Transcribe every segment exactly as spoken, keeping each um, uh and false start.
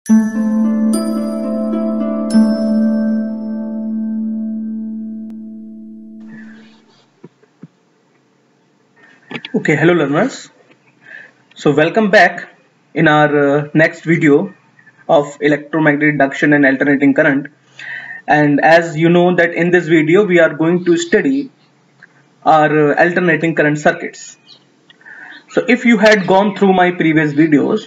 Okay, hello learners. So welcome back in our uh, next video of electromagnetic induction and alternating current. And as you know that in this video we are going to study our uh, alternating current circuits. So if you had gone through my previous videos,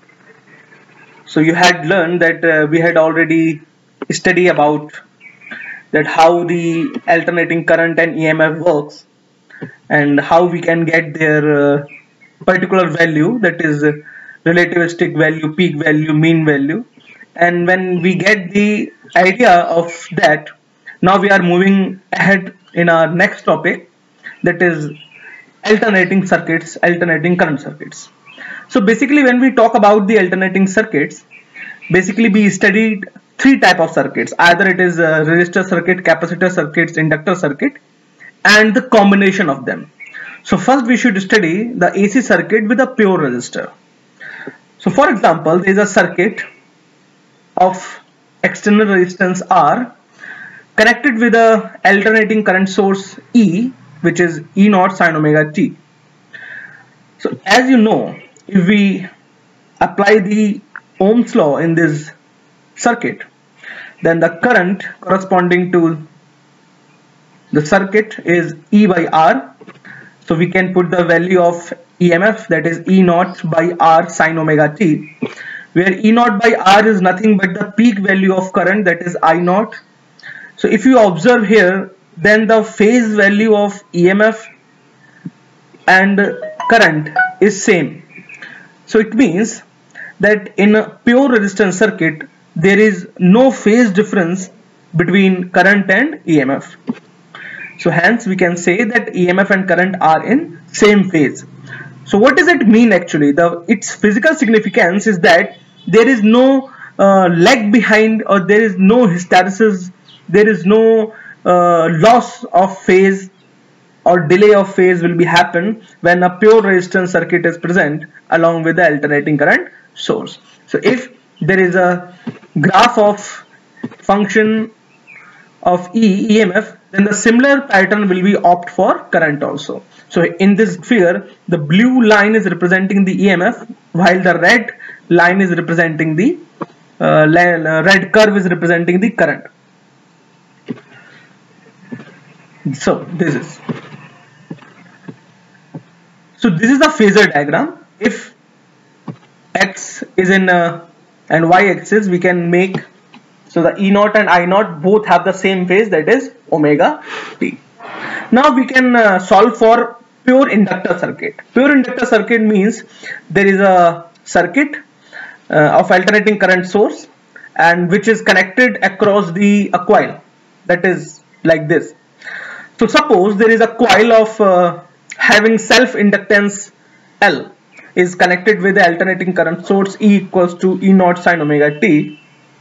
so you had learned that uh, we had already studied about that how the alternating current and E M F works and how we can get their uh, particular value, that is uh, relativistic value, peak value, mean value. And when we get the idea of that, now we are moving ahead in our next topic, that is alternating circuits, alternating current circuits. So basically when we talk about the alternating circuits, basically we studied three type of circuits. Either it is a resistor circuit, capacitor circuits, inductor circuit, and the combination of them. So first we should study the A C circuit with a pure resistor. So for example, there is a circuit of external resistance R connected with a alternating current source E, which is E naught sine omega t. So as you know, if we apply the Ohm's law in this circuit, then the current corresponding to the circuit is E by R. So we can put the value of E M F, that is E naught by R sine omega t, where E naught by R is nothing but the peak value of current, that is I naught. So if you observe here, then the phase value of E M F and current is same. So it means that in a pure resistance circuit there is no phase difference between current and E M F. So hence we can say that E M F and current are in same phase. So what does it mean actually? The its physical significance is that there is no uh, lag behind, or there is no hysteresis, there is no uh, loss of phase or delay of phase will be happen when a pure resistance circuit is present along with the alternating current source. So if there is a graph of function of E, E M F, then the similar pattern will be opt for current also. So in this figure, the blue line is representing the E M F, while the red line is representing the uh, red curve is representing the current. So this is so this is the phasor diagram. If X is in uh, and Y axis, we can make, so the E naught and I naught both have the same phase, that is omega t. Now we can uh, solve for pure inductor circuit. Pure inductor circuit means there is a circuit uh, of alternating current source and which is connected across the a coil, that is like this. So suppose there is a coil of uh, having self inductance L is connected with the alternating current source E equals to E naught sine omega t.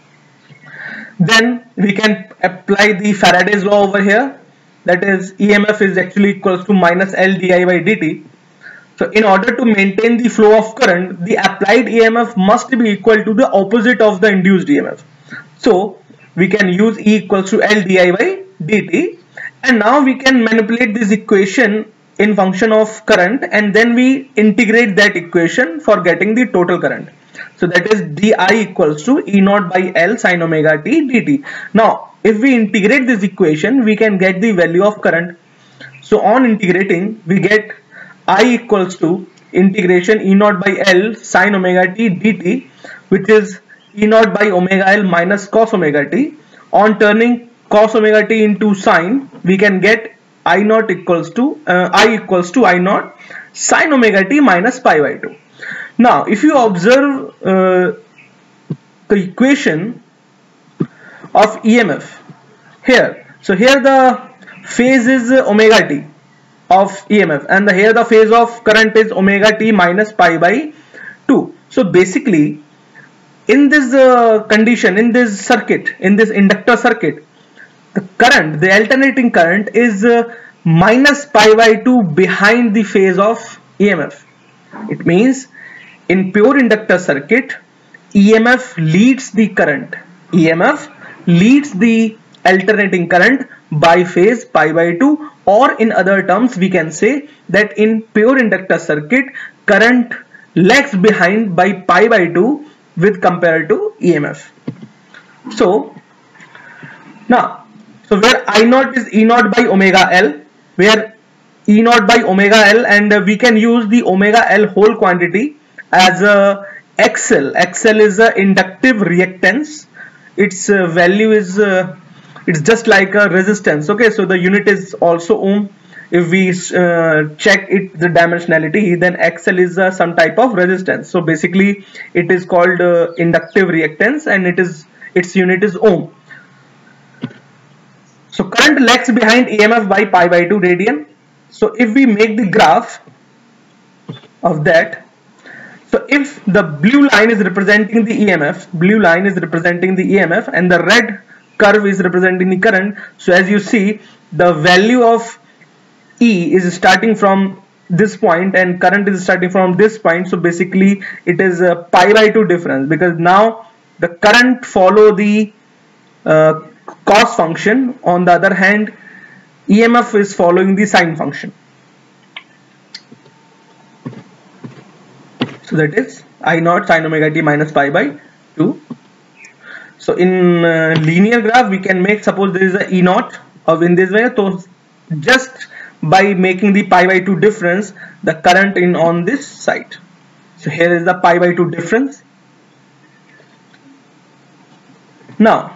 Then we can apply the Faraday's law over here, that is E M F is actually equals to minus L di by dt. So in order to maintain the flow of current, the applied E M F must be equal to the opposite of the induced E M F. So we can use E equals to L di by dt, and now we can manipulate this equation in function of current, and then we integrate that equation for getting the total current. So that is di equals to E naught by L sine omega t dt. Now if we integrate this equation, we can get the value of current. So on integrating, we get I equals to integration E naught by L sine omega t dt, which is E naught by omega L minus cos omega t. On turning cos omega t into sine, we can get I naught equals to uh, I equals to I naught sine omega t minus pi by two. Now if you observe uh, the equation of E M F here, so here the phase is omega t of E M F, and the, here the phase of current is omega t minus pi by two. So basically in this uh, condition, in this circuit, in this inductor circuit, the current, the alternating current is uh, minus pi by two behind the phase of E M F. It means in pure inductor circuit, E M F leads the current. E M F leads the alternating current by phase pi by two, or in other terms we can say that in pure inductor circuit current lags behind by pi by two with compared to E M F. So now, so where I naught is E naught by omega L, where E naught by omega L, and uh, we can use the omega L whole quantity as a X L. X L is a inductive reactance. Its uh, value is uh, it's just like a resistance. Okay, so the unit is also ohm. If we uh, check it the dimensionality, then X L is uh, some type of resistance. So basically it is called uh, inductive reactance, and it is its unit is ohm. So current lags behind E M F by pi by two radian. So if we make the graph of that, so if the blue line is representing the E M F, blue line is representing the E M F, and the red curve is representing the current. So as you see, the value of E is starting from this point and current is starting from this point. So basically it is a pi by two difference, because now the current follow the uh, cos function. On the other hand, E M F is following the sine function. So that is I naught sine omega t minus pi by two. So in uh, linear graph we can make, suppose there is a E naught of in this way, so just by making the pi by two difference, the current in on this side. So here is the pi by two difference. Now,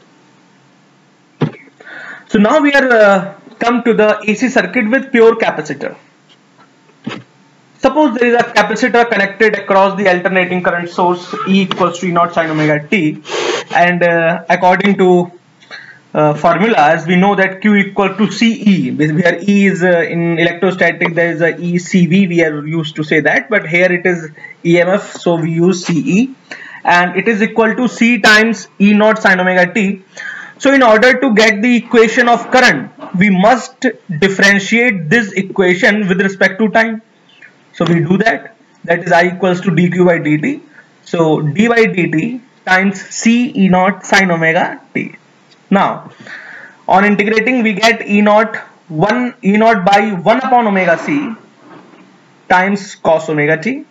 so now we are uh, come to the A C circuit with pure capacitor. Suppose there is a capacitor connected across the alternating current source E equals to E naught sine omega t, and uh, according to uh, formula, as we know that Q equal to C E, where E is uh, in electrostatic there is a E C V, we are used to say that, but here it is E M F, so we use C E, and it is equal to C times E naught sine omega t. So in order to get the equation of current, we must differentiate this equation with respect to time. So we do that. That is I equals to dq by dt. So d by dt times C E naught sine omega t. Now on integrating we get E naught one E naught by one upon omega c times cos omega t.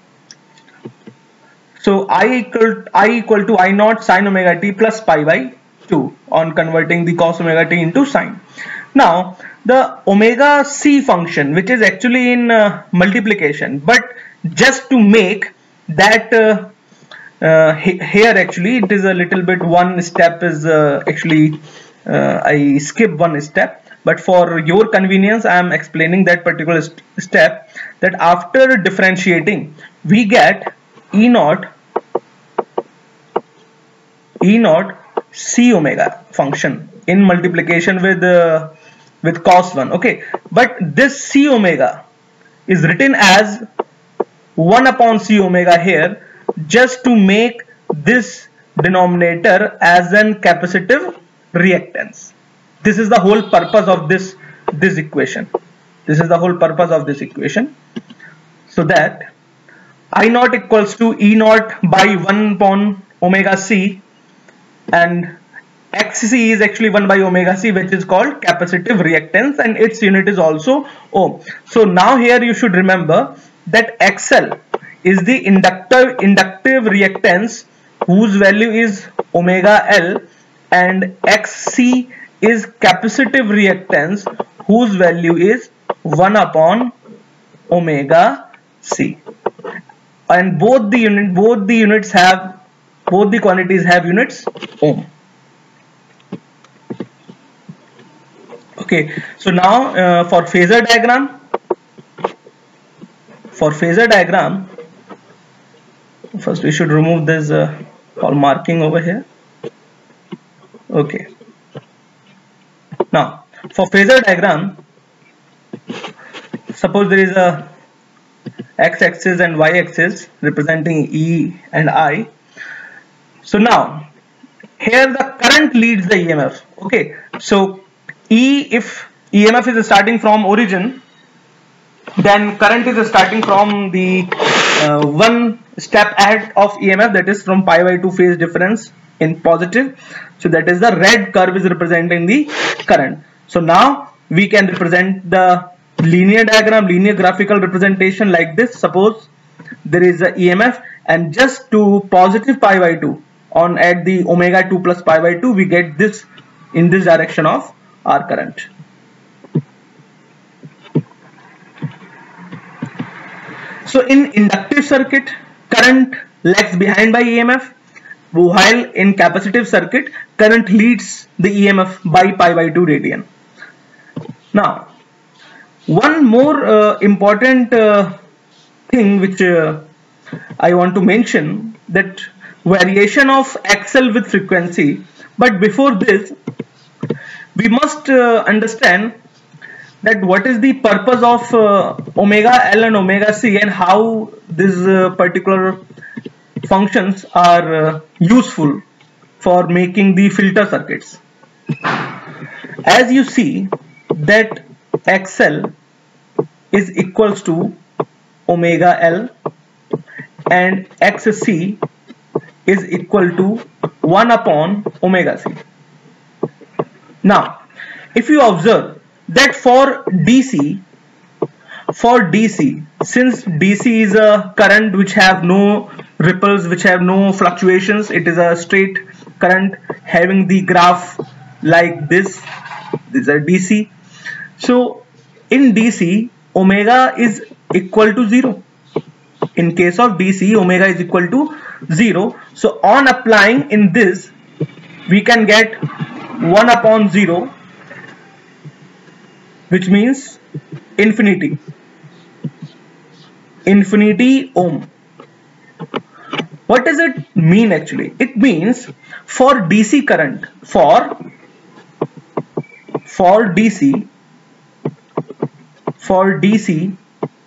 So I equal I equal to I naught sine omega t plus pi by two on converting the cos omega t into sine. Now the omega c function, which is actually in uh, multiplication, but just to make that uh, uh, here actually it is a little bit, one step is uh, actually uh, I skip one step, but for your convenience I am explaining that particular st step, that after differentiating we get E naught E naught c omega function in multiplication with uh, with cos one. Okay, but this c omega is written as one upon c omega here, just to make this denominator as an capacitive reactance. This is the whole purpose of this this equation. This is the whole purpose of this equation. So that I naught equals to E naught by one upon omega c, and Xc is actually one by omega c, which is called capacitive reactance, and its unit is also ohm. So now here you should remember that X L is the inductive inductive reactance whose value is omega L, and Xc is capacitive reactance whose value is one upon omega c, and both the unit both the units have both the quantities have units ohm. Okay, so now uh, for phasor diagram, for phasor diagram, first we should remove this uh, all marking over here. Okay, now for phasor diagram, suppose there is a x-axis and y-axis representing E and I. So now here the current leads the E M F. Okay, so E, if E M F is starting from origin, then current is starting from the uh, one step ahead of E M F, that is from pi by two phase difference in positive. So that is the red curve is representing the current. So now we can represent the linear diagram, linear graphical representation like this. Suppose there is a E M F and just to positive pi by two on at the omega two plus pi by two, we get this in this direction of our current. So in inductive circuit, current lags behind by E M F, while in capacitive circuit, current leads the E M F by pi by two radian. Now, one more uh, important uh, thing which uh, I want to mention, that variation of X L with frequency. But before this, we must uh, understand that what is the purpose of uh, omega L and omega C, and how these uh, particular functions are uh, useful for making the filter circuits. As you see that X L is equals to omega L and X C is equal to one upon omega C. Now, if you observe that for D C, for D C, since D C is a current which have no ripples, which have no fluctuations, it is a straight current having the graph like this. These are D C. So in D C, omega is equal to zero. In case of D C, omega is equal to zero. So on applying in this, we can get one upon zero, which means infinity. Infinity ohm. What does it mean actually? It means for D C current, for for D C, for D C,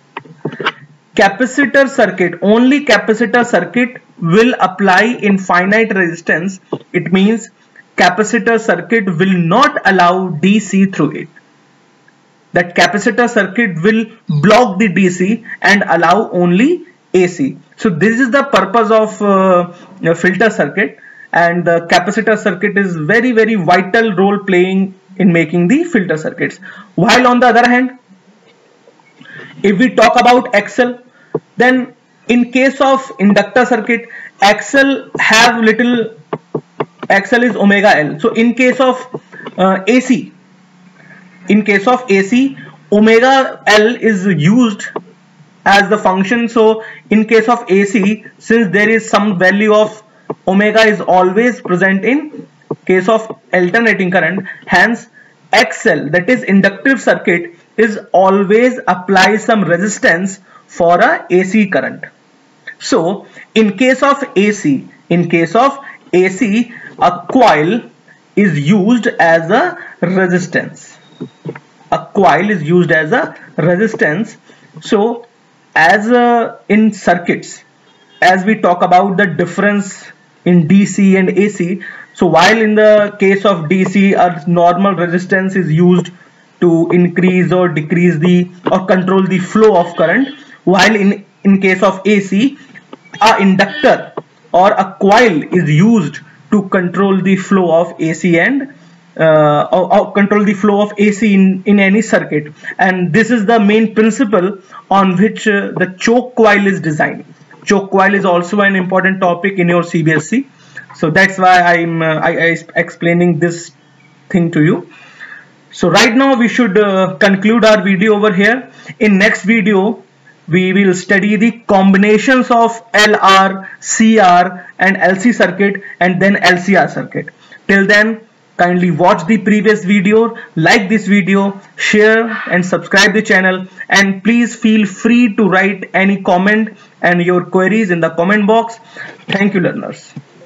capacitor circuit, only capacitor circuit will apply in finite resistance. It means capacitor circuit will not allow D C through it. That capacitor circuit will block the D C and allow only A C. So this is the purpose of uh, filter circuit, and the capacitor circuit is very very vital role playing in making the filter circuits. While on the other hand, if we talk about X L, then in case of inductor circuit, X L have little, X L is omega L. So in case of uh, A C, in case of A C, omega L is used as the function. So in case of A C, since there is some value of omega is always present in case of alternating current, hence X L, that is inductive circuit, is always apply some resistance for a AC current. So in case of A C, in case of A C, a coil is used as a resistance. A coil is used as a resistance. So as uh, in circuits, as we talk about the difference in D C and A C, so while in the case of D C, a normal resistance is used to increase or decrease the or control the flow of current, while in in case of A C, a inductor or a coil is used to control the flow of A C and uh, or, or control the flow of A C in, in any circuit. And this is the main principle on which uh, the choke coil is designed. Choke coil is also an important topic in your C B S E. So that's why I'm uh, I, I explaining this thing to you. So right now we should uh, conclude our video over here. In next video, we will study the combinations of L R, C R and L C circuit, and then L C R circuit. Till then, kindly watch the previous video, like this video, share and subscribe the channel, and please feel free to write any comment and your queries in the comment box. Thank you, learners.